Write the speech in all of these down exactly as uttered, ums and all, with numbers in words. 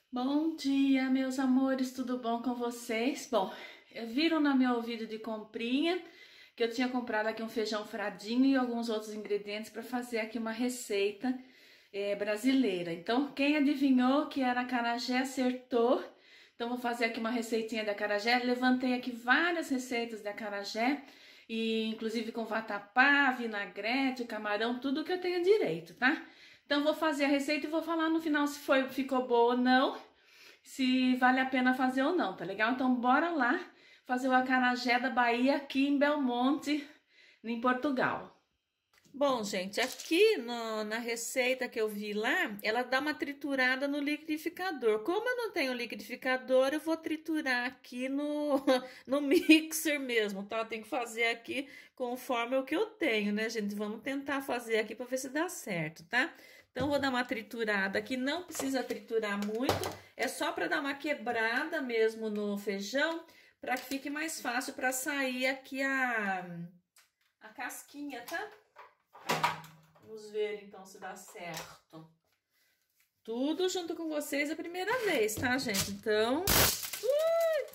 Bom dia, meus amores, tudo bom com vocês? Bom, viram no meu vídeo de comprinha que eu tinha comprado aqui um feijão fradinho e alguns outros ingredientes para fazer aqui uma receita é, brasileira. Então, quem adivinhou que era acarajé acertou. Então, vou fazer aqui uma receitinha de acarajé. Levantei aqui várias receitas de acarajé, e inclusive com vatapá, vinagrete, camarão, tudo que eu tenho direito, tá? Então, vou fazer a receita e vou falar no final se foi, ficou boa ou não, se vale a pena fazer ou não, tá legal? Então, bora lá fazer o acarajé da Bahia aqui em Belmonte, em Portugal. Bom, gente, aqui no, na receita que eu vi lá, ela dá uma triturada no liquidificador. Como eu não tenho liquidificador, eu vou triturar aqui no, no mixer mesmo, tá? Tem que fazer aqui conforme o que eu tenho, né, gente? Vamos tentar fazer aqui para ver se dá certo, tá? Então, vou dar uma triturada aqui, não precisa triturar muito, é só para dar uma quebrada mesmo no feijão, para que fique mais fácil para sair aqui a, a casquinha, tá? Vamos ver então se dá certo. Tudo junto com vocês a primeira vez, tá, gente? Então... Ui!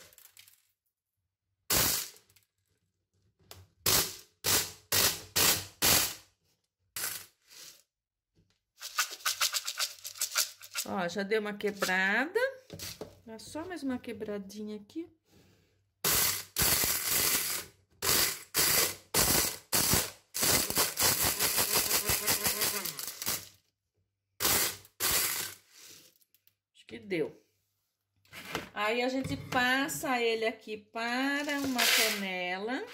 Ó, já deu uma quebrada. Dá só mais uma quebradinha aqui. Acho que deu. Aí, a gente passa ele aqui para uma panela.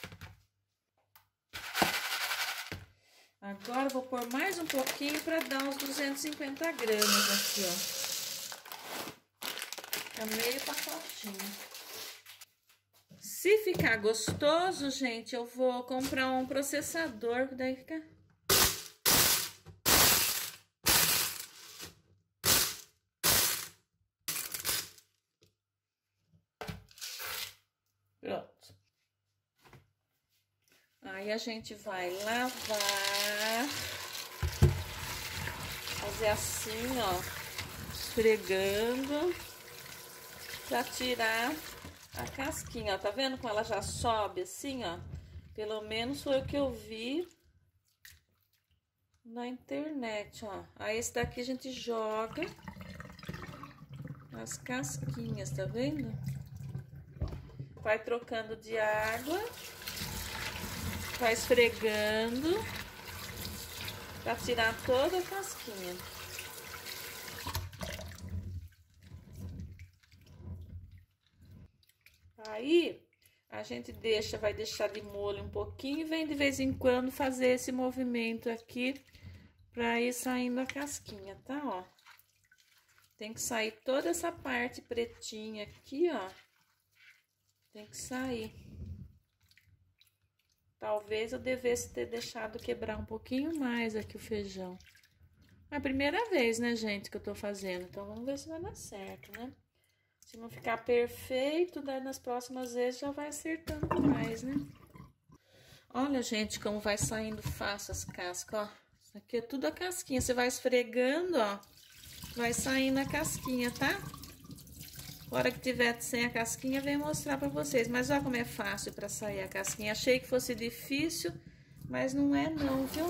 Agora, vou pôr mais um pouquinho para dar uns duzentos e cinquenta gramas aqui, ó. Fica meio pacotinho. Se ficar gostoso, gente, eu vou comprar um processador, que daí fica... Pronto. Aí, a gente vai lavar, fazer assim, ó, esfregando, pra tirar a casquinha, ó. Tá vendo como ela já sobe assim, ó? Pelo menos foi o que eu vi na internet, ó. Aí, esse daqui a gente joga as casquinhas, tá vendo? Vai trocando de água, vai esfregando pra tirar toda a casquinha. Aí, a gente deixa, vai deixar de molho um pouquinho e vem de vez em quando fazer esse movimento aqui pra ir saindo a casquinha, tá? Ó, tem que sair toda essa parte pretinha aqui, ó. Tem que sair. Talvez eu devesse ter deixado quebrar um pouquinho mais aqui o feijão. É a primeira vez, né, gente, que eu tô fazendo. Então, vamos ver se vai dar certo, né? Se não ficar perfeito, daí nas próximas vezes já vai acertando mais, né? Olha, gente, como vai saindo fácil as cascas, ó. Isso aqui é tudo a casquinha. Você vai esfregando, ó. Vai saindo a casquinha, tá? A hora que tiver sem a casquinha, vem mostrar pra vocês. Mas olha como é fácil pra sair a casquinha. Achei que fosse difícil, mas não é não, viu?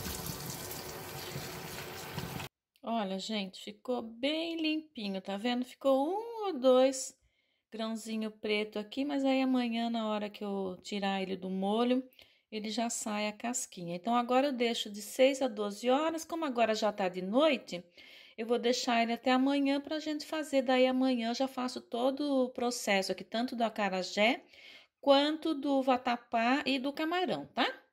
Olha, gente, ficou bem limpinho, tá vendo? Ficou um ou dois grãozinho preto aqui, mas aí amanhã, na hora que eu tirar ele do molho, ele já sai a casquinha. Então, agora eu deixo de seis a doze horas, como agora já tá de noite... Eu vou deixar ele até amanhã pra gente fazer, daí amanhã eu já faço todo o processo aqui, tanto do acarajé, quanto do vatapá e do camarão, tá?